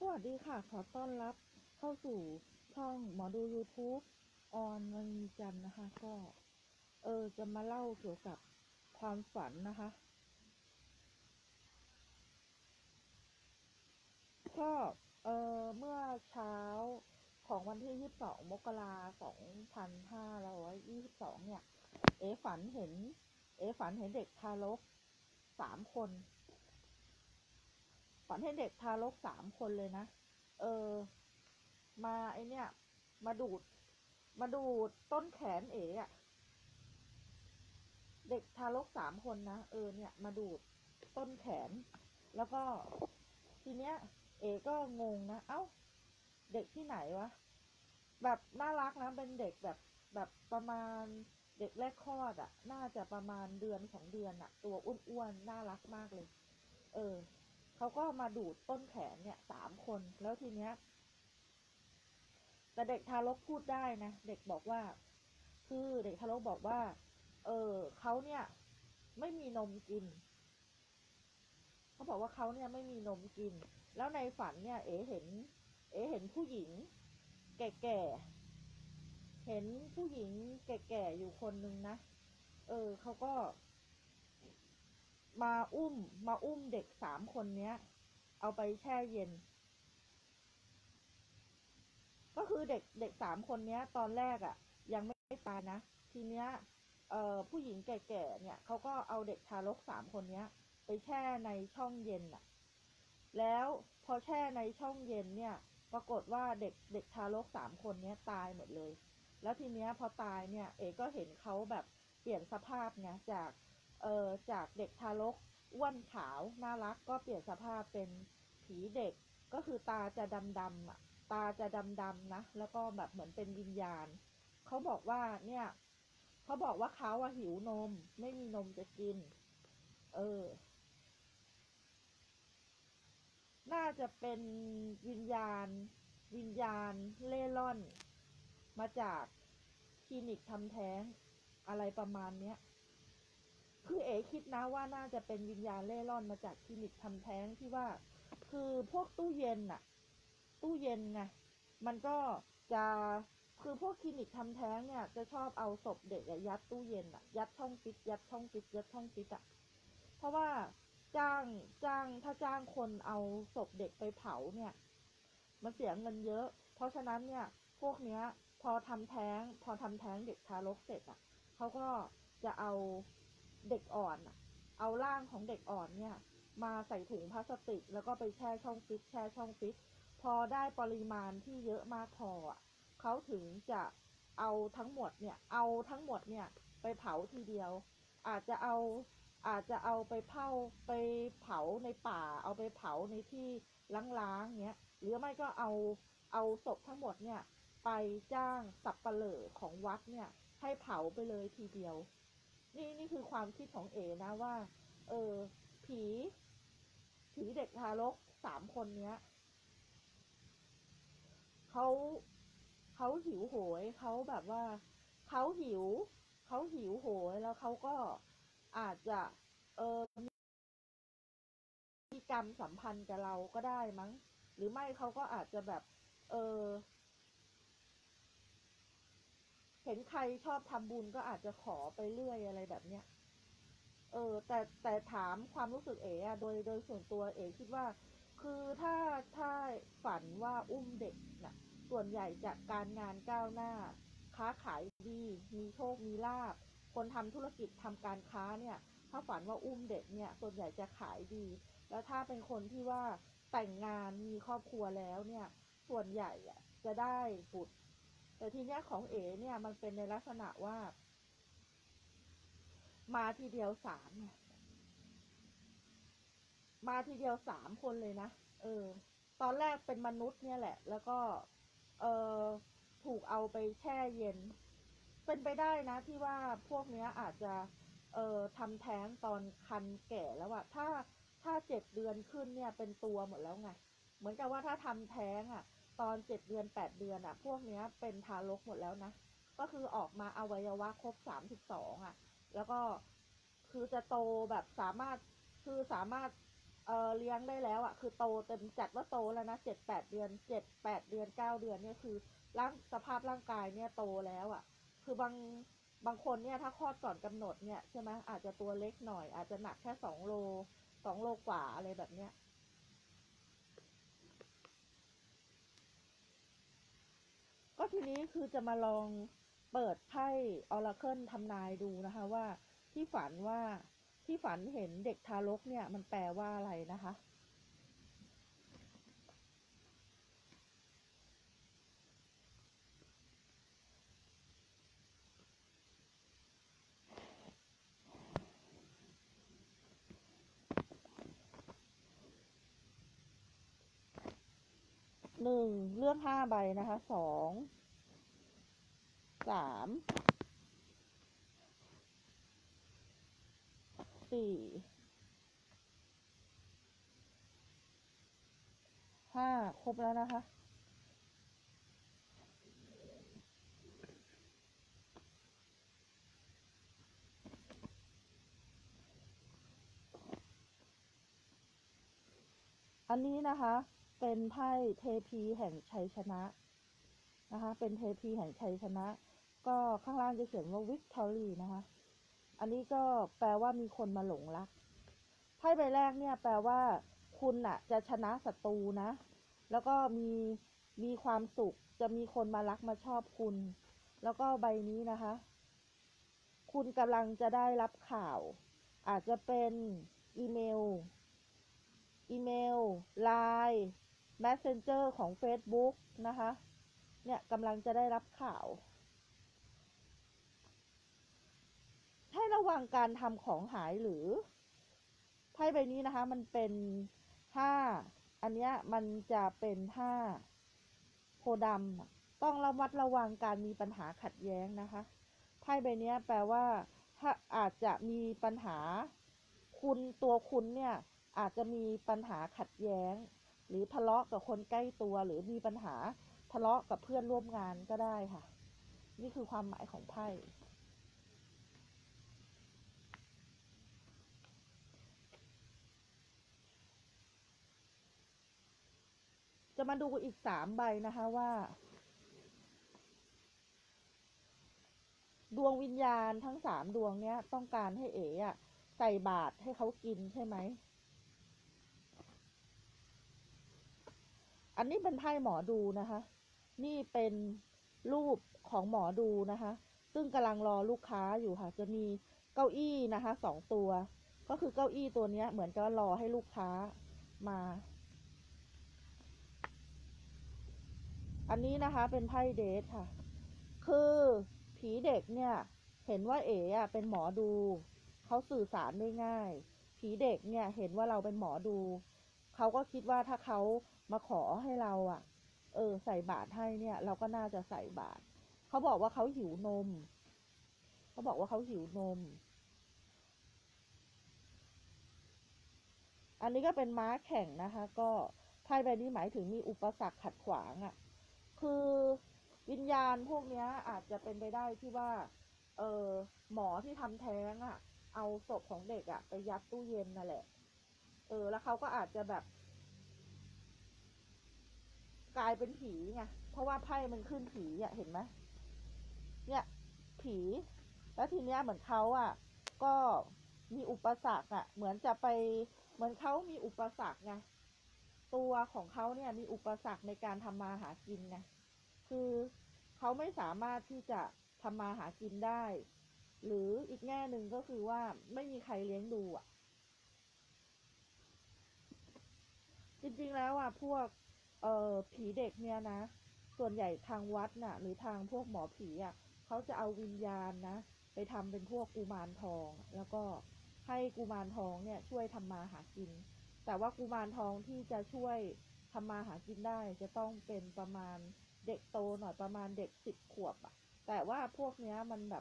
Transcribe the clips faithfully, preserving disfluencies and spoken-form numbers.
วัสดีค่ะขอต้อนรับเข้าสู่ช่องหมอดู YouTube ออนวันจันทร์นะคะก็เออจะมาเล่าเกี่ยวกับความฝันนะคะก็เออเมื่อเช้าของวันที่ยี่สิบสองมกราสองพันห้าร้อยยี่สิบสองเนี่ยเอฝันเห็นเอฝันเห็นเด็กทารกสามคนฝันเห็นเด็กทารกสามคนเลยนะเออมาไอเนี่ยมาดูดมาดูดต้นแขนเอ๋อะ เด็กทารกสามคนนะเออเนี่ยมาดูดต้นแขนแล้วก็ทีเนี้ยเอก็งงนะเอ้าเด็กที่ไหนวะแบบน่ารักนะเป็นเด็กแบบแบบประมาณเด็กแรกคลอดอ่ะน่าจะประมาณเดือนสองเดือนอ่ะตัวอ้วนๆน่ารักมากเลยเออเขาก็มาดูดต้นแขนเนี่ยสามคนแล้วทีเนี้ยแต่เด็กทารกพูดได้นะเด็กบอกว่าคือเด็กทารกบอกว่าเออเขาเนี่ยไม่มีนมกิน เขาบอกว่าเขาเนี่ยไม่มีนมกิน แล้วในฝันเนี่ยเอ๋เห็นเอ๋เห็นผู้หญิงแก่ๆเห็นผู้หญิงแก่ๆอยู่คนนึงนะเออเขาก็มาอุ้มมาอุ้มเด็กสามคนเนี้ยเอาไปแช่เย็น ก็คือเด็กเด็กสามคนเนี้ยตอนแรกอ่ะยังไม่ตายนะทีเนี้ยเอ่อผู้หญิงแก่ๆเนี่ยเขาก็เอาเด็กทารกสามคนเนี้ยไปแช่ในช่องเย็นอ่ะแล้วพอแช่ในช่องเย็นเนี่ยปรากฏว่าเด็กเด็กทารกสามคนเนี้ยตายหมดเลยแล้วทีเนี้ยพอตายเนี่ยเอกก็เห็นเขาแบบเปลี่ยนสภาพไงจากเอ่อจากเด็กทารกอ้วนขาวน่ารักก็เปลี่ยนสภาพเป็นผีเด็กก็คือตาจะดำๆอ่ะ ตาจะดำๆนะแล้วก็แบบเหมือนเป็นวิญญาณเขาบอกว่าเนี่ยเขาบอกว่าเขาอะหิวนมไม่มีนมจะกินเออน่าจะเป็นวิญญาณวิญญาณเล่ร่อนมาจากคลินิกทำแท้งอะไรประมาณเนี้ยคือเอ๋คิดนะว่าน่าจะเป็นวิญญาณเล่ร่อนมาจากคลินิกทำแท้งที่ว่าคือพวกตู้เย็นอะตู้เย็นไงมันก็จะคือพวกคลินิกทำแท้งเนี่ยจะชอบเอาศพเด็กอะยัดตู้เย็นอะยัดช่องฟิตยัดช่องฟิตยัดช่องฟิตอะเพราะว่าจ้างจ้างถ้าจ้างคนเอาศพเด็กไปเผาเนี่ยมันเสียเงินเยอะเพราะฉะนั้นเนี่ยพวกเนี้ยพอทำแท้งพอทำแท้งเด็กทารกเสร็จอะเขาก็จะเอาเด็กอ่อนอะเอาร่างของเด็กอ่อนเนี่ยมาใส่ถุงพลาสติกแล้วก็ไปแช่ช่องฟิตแช่ช่องฟิต พอได้ปริมาณที่เยอะมากพออ่ะเขาถึงจะเอาทั้งหมดเนี่ยเอาทั้งหมดเนี่ยไปเผาทีเดียวอาจจะเอาอาจจะเอาไปเผาไปเผาในป่าเอาไปเผาในที่ล้างๆเงี้ยหรือไม่ก็เอาเอาศพทั้งหมดเนี่ยไปจ้างสับปะเหร่อของวัดเนี่ยให้เผาไปเลยทีเดียวนี่นี่คือความคิดของเอนะว่าเออผีผีเด็กทารกสามคนเนี้ย เขาเขาหิวโหยเขาแบบว่าเขาหิวเขาหิวโหยแล้วเขาก็อาจจะเออมีกรรมสัมพันธ์กับเราก็ได้มั้งหรือไม่เขาก็อาจจะแบบเออเห็นใครชอบทำบุญก็อาจจะขอไปเรื่อยอะไรแบบเนี้ยเออแต่แต่ถามความรู้สึกเอ๋อะโดยโดยส่วนตัวเอ๋คิดว่าคือถ้าถ้าฝันว่าอุ้มเด็กน่ะส่วนใหญ่จะการงานก้าวหน้าค้าขายดีมีโชคมีลาภคนทำธุรกิจทำการค้าเนี่ยถ้าฝันว่าอุ้มเด็กเนี่ยส่วนใหญ่จะขายดีแล้วถ้าเป็นคนที่ว่าแต่งงานมีครอบครัวแล้วเนี่ยส่วนใหญ่อะจะได้บุตรแต่ทีเนี้ยของเอ๋เนี่ยมันเป็นในลักษณะว่ามาทีเดียวสามไง มาทีเดียวสามคนเลยนะเออตอนแรกเป็นมนุษย์เนี่ยแหละแล้วก็เออถูกเอาไปแช่เย็นเป็นไปได้นะที่ว่าพวกเนี้ยอาจจะเอ่อทำแท้งตอนคันแก่แล้วอะถ้าถ้าเจ็ดเดือนขึ้นเนี่ยเป็นตัวหมดแล้วไงเหมือนกับว่าถ้าทำแท้งอะตอนเจ็ดเดือนแปดเดือนอะพวกเนี้ยเป็นทารกหมดแล้วนะก็คือออกมาอวัยวะครบสามสิบสองอะแล้วก็คือจะโตแบบสามารถคือสามารถเออเลี้ยงได้แล้วอ่ะคือโตเต็มจัดว่าโตแล้วนะเจ็ดแปดเดือนเจ็ดแปดเดือนเก้าเดือนเนี่ยคือร่างสภาพร่างกายเนี่ยโตแล้วอ่ะคือบางบางคนเนี่ยถ้าคลอดก่อนกำหนดเนี่ยใช่ไหมอาจจะตัวเล็กหน่อยอาจจะหนักแค่สองโลสองโลกว่าอะไรแบบเนี้ยก็ทีนี้คือจะมาลองเปิดไพ่ออราเคิลทำนายดูนะคะว่าที่ฝันว่าที่ฝันเห็นเด็กทารกเนี่ยมันแปลว่าอะไรนะคะหนึ่งเลือกห้าใบนะคะสองสามสี่ห้าครบแล้วนะคะอันนี้นะคะเป็นไพ่เทพีแห่งชัยชนะนะคะเป็นเทพีแห่งชัยชนะก็ข้างล่างจะเขียนว่า Victory นะคะอันนี้ก็แปลว่ามีคนมาหลงรักไพ่ใบแรกเนี่ยแปลว่าคุณน่ะจะชนะศัตรูนะแล้วก็มีมีความสุขจะมีคนมารักมาชอบคุณแล้วก็ใบนี้นะคะคุณกำลังจะได้รับข่าวอาจจะเป็นอีเมลอีเมล ไลน์ Messenger ของ Facebook นะคะเนี่ยกำลังจะได้รับข่าวให้ระวังการทำของหายหรือไพ่ใบนี้นะคะมันเป็นห้าอันเนี้ยมันจะเป็นห้าโพธิ์ดำต้องระมัดระวังการมีปัญหาขัดแย้งนะคะไพ่ใบนี้แปลว่าถ้าอาจจะมีปัญหาคุณตัวคุณเนี่ยอาจจะมีปัญหาขัดแย้งหรือทะเลาะกับคนใกล้ตัวหรือมีปัญหาทะเลาะกับเพื่อนร่วมงานก็ได้ค่ะนี่คือความหมายของไพ่จะมาดูอีกสามใบนะคะว่าดวงวิญญาณทั้งสามดวงเนี้ยต้องการให้เอ๋อะใส่บาตรให้เขากินใช่ไหมอันนี้เป็นไพ่หมอดูนะคะนี่เป็นรูปของหมอดูนะคะซึ่งกำลังรอลูกค้าอยู่ค่ะจะมีเก้าอี้นะคะสองตัวก็คือเก้าอี้ตัวเนี้ยเหมือนกับรอให้ลูกค้ามาอันนี้นะคะเป็นไพ่เดทค่ะคือผีเด็กเนี่ยเห็นว่าเอ๋อะเป็นหมอดูเขาสื่อสารได้ง่ายผีเด็กเนี่ยเห็นว่าเราเป็นหมอดูเขาก็คิดว่าถ้าเขามาขอให้เราอะเออใส่บาตรให้เนี่ยเราก็น่าจะใส่บาตรเขาบอกว่าเขาหิวนมเขาบอกว่าเขาหิวนมอันนี้ก็เป็นม้าแข่งนะคะก็ไพ่ใบนี้หมายถึงมีอุปสรรคขัดขวางอะคือวิญญาณพวกนี้อาจจะเป็นไปได้ที่ว่าเออหมอที่ทำแท้งอะเอาศพของเด็กอะไปยัดตู้เย็นนั่นแหละเออแล้วเขาก็อาจจะแบบกลายเป็นผีไงเพราะว่าไพ่มันขึ้นผีอะเห็นไหมเนี่ยผีแล้วทีเนี้ยเหมือนเขาอ่ะก็มีอุปสรรคอ่ะเหมือนจะไปเหมือนเขามีอุปสรรคไงตัวของเขาเนี่ยมีอุปสรรคในการทำมาหากินไงคือเขาไม่สามารถที่จะทำมาหากินได้หรืออีกแง่หนึ่งก็คือว่าไม่มีใครเลี้ยงดูอ่ะจริงๆแล้วอ่ะพวกเอ่อผีเด็กเนี่ยนะส่วนใหญ่ทางวัดน่ะหรือทางพวกหมอผีอ่ะเขาจะเอาวิญญาณนะไปทำเป็นพวกกุมารทองแล้วก็ให้กุมารทองเนี่ยช่วยทำมาหากินแต่ว่ากุมารทองที่จะช่วยทำมาหากินได้จะต้องเป็นประมาณเด็กโตหน่อยประมาณเด็กสิบขวบอ่ะแต่ว่าพวกเนี้ยมันแบบ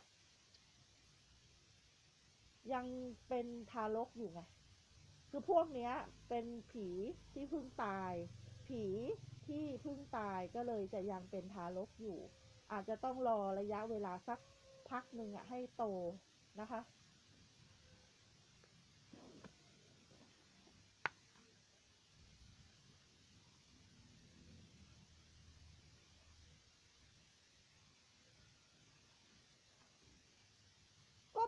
ยังเป็นทารกอยู่ไง คือพวกเนี้ยเป็นผีที่เพิ่งตายผีที่เพิ่งตายก็เลยจะยังเป็นทารกอยู่อาจจะต้องรอระยะเวลาสักพักหนึ่งอะให้โตนะคะ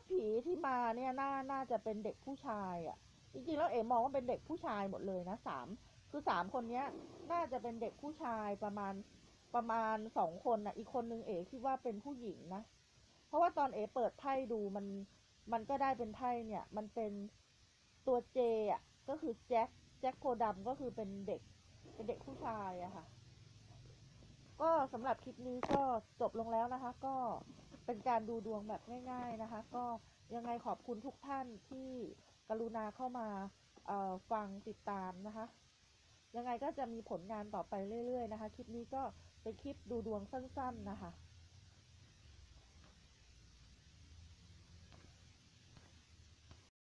ผีที่มาเนี่ยน่าน่าจะเป็นเด็กผู้ชายอ่ะจริงๆแล้วเอ๋มองว่าเป็นเด็กผู้ชายหมดเลยนะสามคือสามคนเนี้ยน่าจะเป็นเด็กผู้ชายประมาณประมาณสองคนอ่ะอีกคนนึงเอ๋คิดว่าเป็นผู้หญิงนะเพราะว่าตอนเอ๋เปิดไพ่ดูมันมันก็ได้เป็นไพ่เนี่ยมันเป็นตัวเจอ่ะก็คือแจ็คแจ็คโพธิ์ดำก็คือเป็นเด็กเป็นเด็กผู้ชายอะค่ะ ก็สำหรับคลิปนี้ก็จบลงแล้วนะคะ ก็เป็นการดูดวงแบบง่ายๆนะคะ ก็ยังไงขอบคุณทุกท่านที่กรุณาเข้ามาเอ่อฟังติดตามนะคะ ยังไงก็จะมีผลงานต่อไปเรื่อยๆนะคะ คลิปนี้ก็เป็นคลิปดูดวงสั้นๆนะคะ